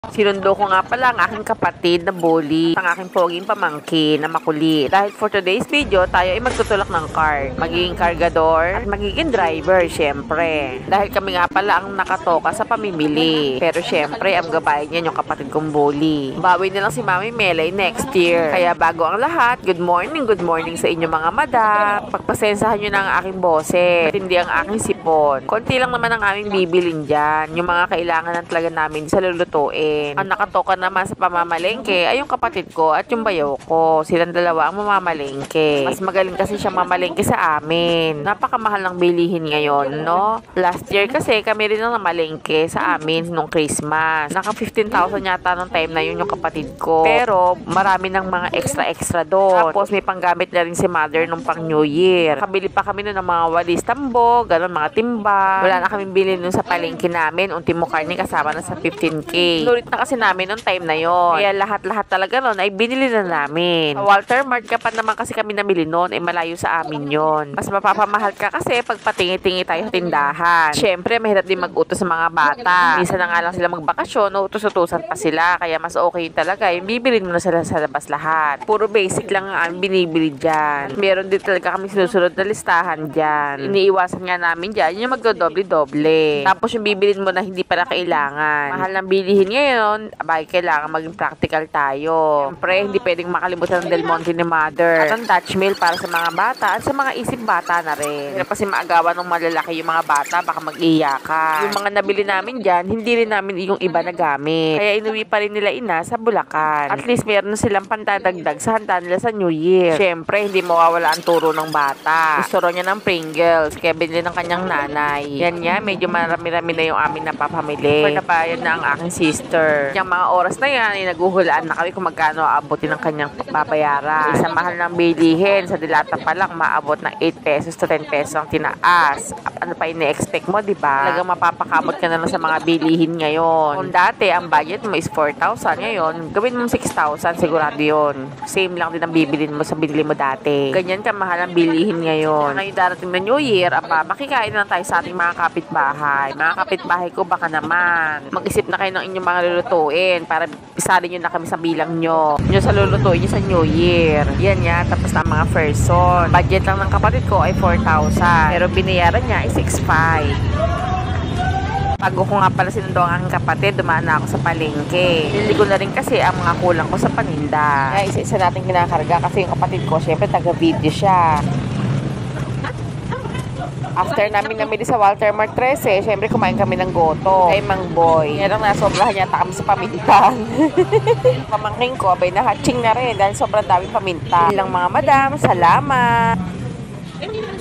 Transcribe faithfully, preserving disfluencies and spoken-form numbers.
Sinundo ko nga pala ang aking kapatid na bully, ang aking poging pamangkin na makulit. Dahil for today's video, tayo ay magtutulak ng cart. Magiging kargador at magiging driver, syempre. Dahil kami nga pala ang nakatoka sa pamimili. Pero syempre, ang gabay niya yung kapatid kong bully. Bawi na lang si Mami Melay next year. Kaya bago ang lahat, good morning, good morning sa inyo mga madam. Pagpasensahan nyo na ang aking boses. Matindi ang aking sipon. Konti lang naman ang aming bibilin dyan. Yung mga kailangan ng talaga namin sa lulutuin. Ang nakatoka naman sa pamamalengke ay yung kapatid ko at yung bayaw ko. Silang dalawa ang mamamalengke. Mas magaling kasi siya mamalengke sa amin. Napakamahal ng bilihin ngayon, no? Last year kasi kami rin ang namalengke sa amin nung Christmas. Naka fifteen thousand yata nung time na yun yung kapatid ko. Pero marami ng mga extra-extra doon. Tapos may panggamit na rin si mother nung pang New Year. Kabili pa kami nun ng mga walis tambo, ganun, mga timba. Wala na kami bilhin nun sa palengke namin. Unti mo karne kasama na sa fifteen K. Na kasi namin noong time na yon. Kaya lahat-lahat talaga noon ay binili na namin. Sa Walter Mart ka pa naman kasi kami namili noon, ay malayo sa amin yon. Mas mapapamahal ka kasi pag patingi-tingi tayo sa tindahan. Siyempre, mahirap din mag-utos sa mga bata. Minsan na nga lang sila magbakasyon, utos-utusan pa sila. Kaya mas okay talaga, yung bibili mo na sila sa labas lahat. Puro basic lang ang binibili dyan. Meron din talaga kami sinusunod na listahan dyan. Iniiwasan nga namin dyan, yung magdodoble-doble. Tapos yung bibilin mo na hindi pala kailangan. Mahal ng bilihin ngayon, abay, kailangan maging practical tayo. Siyempre, hindi pwedeng makalimutan ng Del Monte ni Mother. At ang Dutch Mill para sa mga bata at sa mga isip bata na rin. Kasi maagawan ng malalaki yung mga bata, baka mag-iyakan. Yung mga nabili namin dyan, hindi rin namin yung iba na gamit. Kaya inuwi pa rin nila ina sa Bulacan. At least meron silang pantadagdag sa handa nila sa New Year. Siyempre, hindi mawawala ang turo ng bata. Gusto niya ng Pringles, kaya binili ng kanyang nanay. Yan niya, medyo marami-rami na yung amin na papamili. For napayan na ang aking sister. Yung mga oras na yan, ay naguhulaan na kami kung magkano aabutin ng kanyang babayaran. Sa mahal ng bilihin, sa dilata pa lang, maabot ng eight pesos to ten pesos ang tinaas. Ano pa ini-expect mo, diba? Talagang mapapakamot ka na lang sa mga bilihin ngayon. Kung dati, ang budget mo is four thousand, ngayon, gawin mo six thousand, sigurado yun. Same lang din ang bibilin mo sa binili mo dati. Ganyan ka mahal ang bilihin ngayon. Ngayon darating na New Year, apa, makikain na lang tayo sa ating mga kapitbahay. Mga kapitbahay ko, baka naman, mag-isip na kayo ng inyong mga lulutuin para isali nyo na kami sa bilang nyo. Nyo sa lulutuin nyo sa New Year. Yan yan. Tapos na mga person. Budget lang ng kapatid ko ay four thousand. Pero binayaran niya ay six five. Bago ko nga pala sinundo ang aking kapatid, dumaan na ako sa palengke. Hindi ko na rin kasi ang mga kulang ko sa paninda. Kaya isa-isa natin kinakarga kasi yung kapatid ko, syempre taga-video siya. After namin namili sa Walter Mart thirteen, syempre kumain kami ng goto kay Mang Boy. Yan ang nasobrahan yata kami sa paminta. Pamangking ko, abay na hatching na rin dahil sobrang daming paminta. Ilang mga madam, salamat!